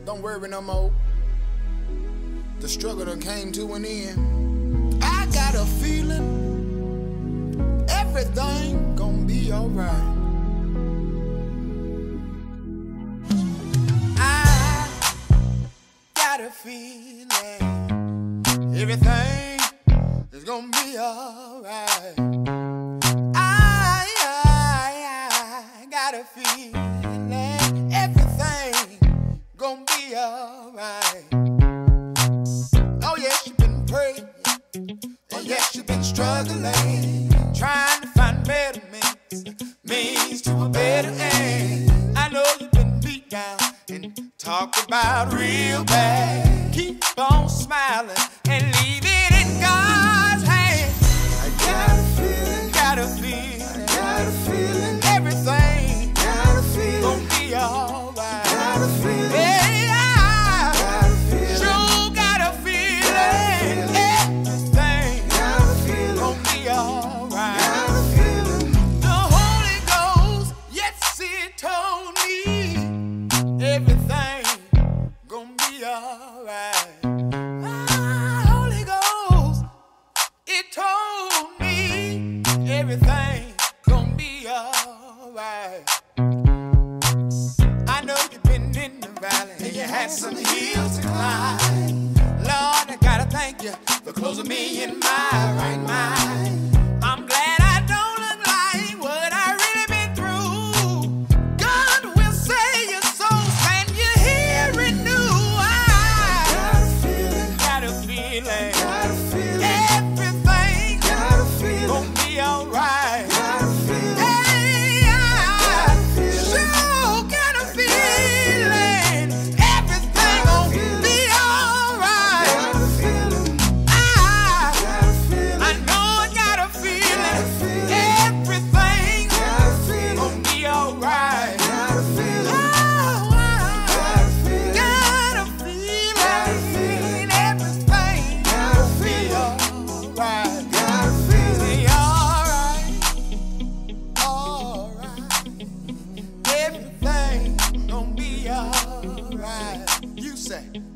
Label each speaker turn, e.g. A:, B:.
A: Don't worry no more. The struggle done came to an end. I got a feeling everything gonna be alright. I got a feeling everything is gonna be alright. I got a feeling everything gonna be alright. Oh yes, you've been praying, and yes, you've been struggling, trying to find better means to a better end. I know you've been beat down and talked about real bad. Keep on smiling and leave it in God's hands. I got a feeling, everything gonna be alright. Hey, I sure got a feeling everything gonna be alright. The Holy Ghost, yes, it told me everything gonna be alright. Holy Ghost, it told me everything gonna be alright. I know you've been in the valley and you had some hills to climb. Lord, I gotta thank you for closing me in my right mind. I'm glad I don't look like what I really been through. God will save your soul and you're here renew. I got a feeling everything gonna be alright. Hey, I sure got a feeling everything gonna be alright. I know I got a feeling everything gonna be alright. Got a feeling everything gonna be alright. Say alright, everything gonna be alright. You say